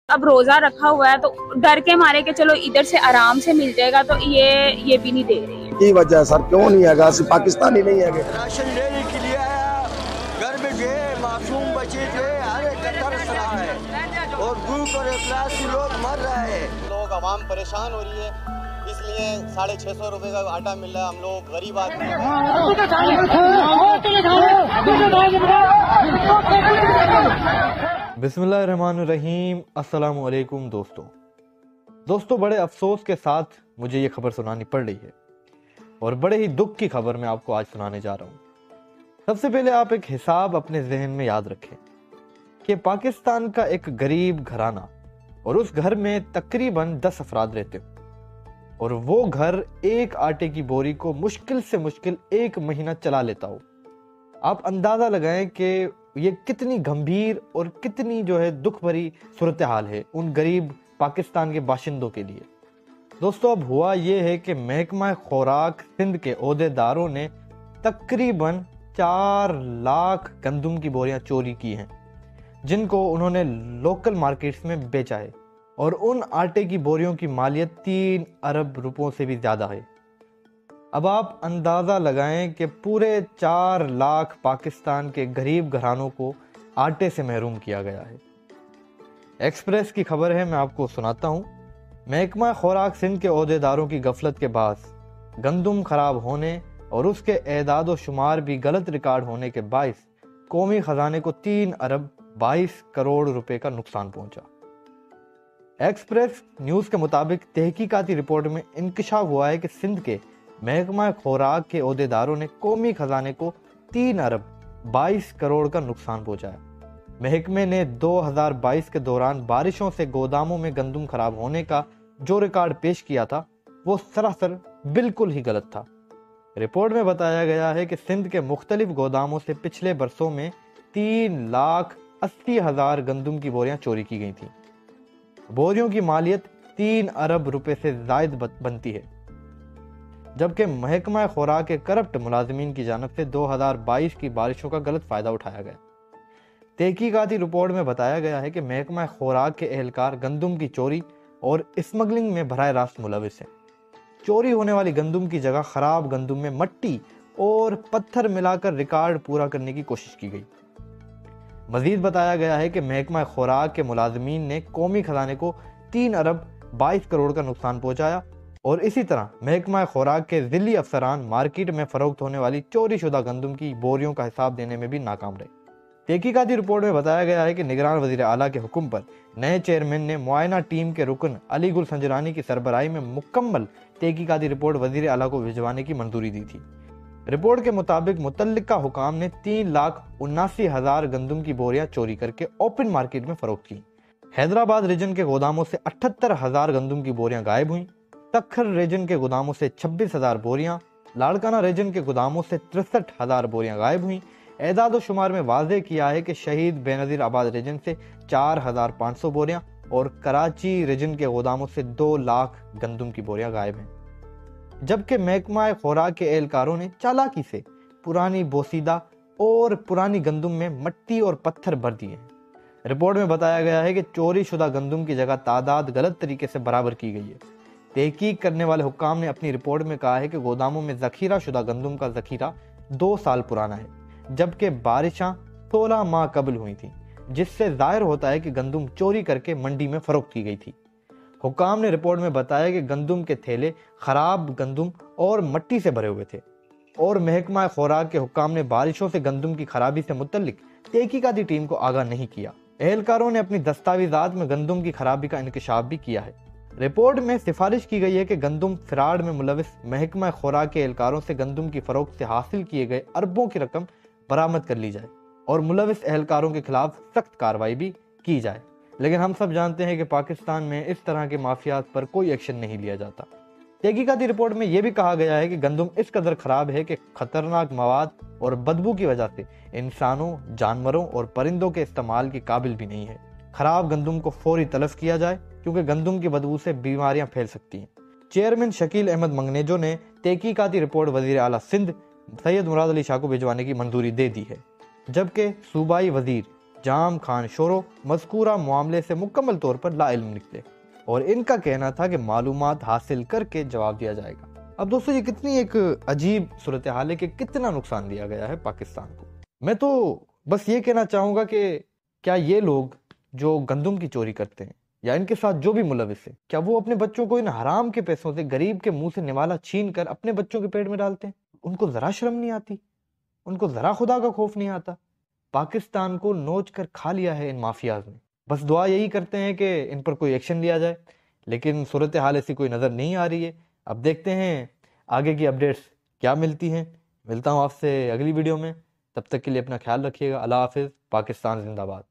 اب روزہ رکھا ہوا ہے تو ڈر کے مارے کہ چلو ادھر سے آرام سے مل جائے گا، تو یہ بھی نہیں دے رہی ہے۔ کی وجہ سر کیوں نہیں ہے گا؟ پاکستانی نہیں ہے گا، راشن لینے کے لیے آیا، گھر میں جو ہے معصوم بچے جو ہے ہر ایک کا ترس رہا ہے اور بھوک اور افلاس سے لوگ مر رہے ہیں، لوگ عوام پریشان ہو رہی ہے، اس لیے 650 روپے کا آٹا مل رہا ہے۔ ہم لوگ غریب آدمی ہیں۔ بسم اللہ الرحمن الرحیم۔ السلام علیکم دوستو، بڑے افسوس کے ساتھ مجھے یہ خبر سنانی پڑ رہی ہے اور بڑے ہی دکھ کی خبر میں آپ کو آج سنانے جا رہا ہوں۔ سب سے پہلے آپ ایک حساب اپنے ذہن میں یاد رکھیں کہ پاکستان کا ایک غریب گھرانہ اور اس گھر میں تقریباً 10 افراد رہتے ہوں اور وہ گھر ایک آٹے کی بوری کو مشکل سے مشکل 1 مہینہ چلا لیتا ہو۔ آپ اندازہ لگائیں کہ یہ کتنی گمبھیر اور کتنی دکھ بھری صورتحال ہے ان غریب پاکستان کے باشندوں کے لیے۔ دوستو، اب ہوا یہ ہے کہ محکمہ خوراک سندھ کے عہدیداروں نے تقریباً 4 لاکھ گندم کی بوریاں چوری کی ہیں، جن کو انہوں نے لوکل مارکیٹس میں بیچا ہے، اور ان آٹے کی بوریوں کی مالیت 3 ارب روپوں سے بھی زیادہ ہے۔ اب آپ اندازہ لگائیں کہ پورے 4 لاکھ پاکستان کے غریب گھرانوں کو آٹے سے محروم کیا گیا ہے۔ ایکسپریس کی خبر ہے، میں آپ کو سناتا ہوں۔ محکمہ خوراک سندھ کے عہدیداروں کی غفلت کے باعث گندم خراب ہونے اور اس کے اعداد و شمار بھی غلط ریکارڈ ہونے کے باعث قومی خزانے کو 3 ارب 22 کروڑ روپے کا نقصان پہنچا۔ ایکسپریس نیوز کے مطابق تحقیقاتی رپورٹ میں انکشاف ہوا ہے کہ سندھ کے محکمہ خوراک کے عہدیداروں نے قومی خزانے کو 3 ارب 22 کروڑ کا نقصان پہنچایا۔ محکمے نے 2022 کے دوران بارشوں سے گوداموں میں گندم خراب ہونے کا جو ریکارڈ پیش کیا تھا وہ سراسر بالکل ہی غلط تھا۔ رپورٹ میں بتایا گیا ہے کہ سندھ کے مختلف گوداموں سے پچھلے برسوں میں 3,80,000 گندم کی بوریاں چوری کی گئی تھیں۔ بوریوں کی مالیت 3 ارب روپے سے زائد بنتی ہے، جبکہ محکمہ خوراک کے کرپٹ ملازمین کی جانب سے 2022 کی بارشوں کا غلط فائدہ اٹھایا گیا۔ تحقیقاتی رپورٹ میں بتایا گیا ہے کہ محکمہ خوراک کے اہلکار گندم کی چوری اور اسمگلنگ میں براہ راست ملوث ہیں۔ چوری ہونے والی گندم کی جگہ خراب گندم میں مٹی اور پتھر ملا کر ریکارڈ پورا کرنے کی کوشش کی گئی۔ مزید بتایا گیا ہے کہ محکمہ خوراک کے ملازمین نے قومی خزانے کو 3 ارب 22 کروڑ کا نقصان پہنچایا، اور اسی طرح محکمہ خوراک کے ذیلی افسران مارکیٹ میں فروخت ہونے والی چوری شدہ گندم کی بوریوں کا حساب دینے میں بھی ناکام رہے۔ تحقیقاتی رپورٹ میں بتایا گیا ہے کہ نگران وزیر اعلیٰ کے حکم پر نئے چیئرمین نے معائنہ ٹیم کے رکن علی گل سنجرانی کی سربراہی میں مکمل تحقیقاتی رپورٹ وزیر اعلیٰ کو بھجوانے کی منظوری دی تھی۔ رپورٹ کے مطابق متعلقہ حکام نے 3,79,000 گندم کی بوریاں چوری کر کے اوپن مارکیٹ میں فروخت کی۔ حیدرآباد ریجن کے گوداموں سے 78,000 گندم کی بوریاں غائب ہوئیں، تکھر ریجن کے گوداموں سے 26,000 بوریاں، لاڑکانہ ریجن کے گوداموں سے 63,000 بوریاں غائب ہوئیں۔ اعداد و شمار میں واضح کیا ہے کہ شہید بے نظیر آباد ریجن سے 4,500 بوریاں اور کراچی ریجن کے گوداموں سے 2 لاکھ گندم کی بوریاں غائب ہیں، جبکہ محکمہ خوراک کے اہلکاروں نے چالاکی سے پرانی بوسیدہ اور پرانی گندم میں مٹی اور پتھر بھر دیے ہیں۔ رپورٹ میں بتایا گیا ہے کہ چوری شدہ گندم کی جگہ تعداد غلط طریقے سے برابر کی گئی ہے۔ تحقیق کرنے والے حکام نے اپنی رپورٹ میں کہا ہے کہ گوداموں میں ذخیرہ شدہ گندم کا ذخیرہ 2 سال پرانا ہے، جبکہ بارشاں 16 ماہ قبل ہوئی تھیں، جس سے ظاہر ہوتا ہے کہ گندم چوری کر کے منڈی میں فروخت کی گئی تھی۔ حکام نے رپورٹ میں بتایا کہ گندم کے تھیلے خراب گندم اور مٹی سے بھرے ہوئے تھے، اور محکمہ خوراک کے حکام نے بارشوں سے گندم کی خرابی سے متعلق تحقیقاتی ٹیم کو آگاہ نہیں کیا۔ اہلکاروں نے اپنی دستاویزات میں گندم کی خرابی کا انکشاف بھی کیا ہے۔ رپورٹ میں سفارش کی گئی ہے کہ گندم فراڈ میں ملوث محکمہ خوراک کے اہلکاروں سے گندم کی فروخت سے حاصل کیے گئے اربوں کی رقم برآمد کر لی جائے اور ملوث اہلکاروں کے خلاف سخت کارروائی بھی کی جائے، لیکن ہم سب جانتے ہیں کہ پاکستان میں اس طرح کے مافیات پر کوئی ایکشن نہیں لیا جاتا۔ تحقیقاتی رپورٹ میں یہ بھی کہا گیا ہے کہ گندم اس قدر خراب ہے کہ خطرناک مواد اور بدبو کی وجہ سے انسانوں، جانوروں اور پرندوں کے استعمال کے قابل بھی نہیں ہے۔ خراب گندم کو فوری تلف کیا جائے، کیونکہ گندم کی بدبو سے بیماریاں پھیل سکتی ہیں۔ چیئرمین شکیل احمد منگنیجو نے تحقیقاتی رپورٹ وزیر اعلیٰ سندھ سید مراد علی شاہ کو بھجوانے کی منظوری دے دی ہے، جبکہ صوبائی وزیر جام خان شورو مذکورہ معاملے سے مکمل طور پر لا علم نکلے اور ان کا کہنا تھا کہ معلومات حاصل کر کے جواب دیا جائے گا۔ اب دوستو یہ کتنی ایک عجیب صورتحال ہے کہ کتنا نقصان دیا گیا ہے پاکستان کو۔ میں تو بس یہ کہنا چاہوں گا کہ کیا یہ لوگ جو گندم کی چوری کرتے ہیں یا ان کے ساتھ جو بھی ملوث ہے، کیا وہ اپنے بچوں کو ان حرام کے پیسوں سے غریب کے منہ سے نوالا چھین کر اپنے بچوں کے پیٹ میں ڈالتے ہیں؟ ان کو ذرا شرم نہیں آتی؟ ان کو ذرا خدا کا خوف نہیں آتا؟ پاکستان کو نوچ کر کھا لیا ہے ان مافیاز نے۔ بس دعا یہی کرتے ہیں کہ ان پر کوئی ایکشن لیا جائے، لیکن صورتحال ایسی کوئی نظر نہیں آ رہی ہے۔ اب دیکھتے ہیں آگے کی اپڈیٹس کیا ملتی ہیں۔ ملتا ہوں آپ سے اگلی ویڈیو میں، تب تک کے لیے اپنا خیال رکھیے گا۔ اللہ حافظ۔ پاکستان زندہ باد۔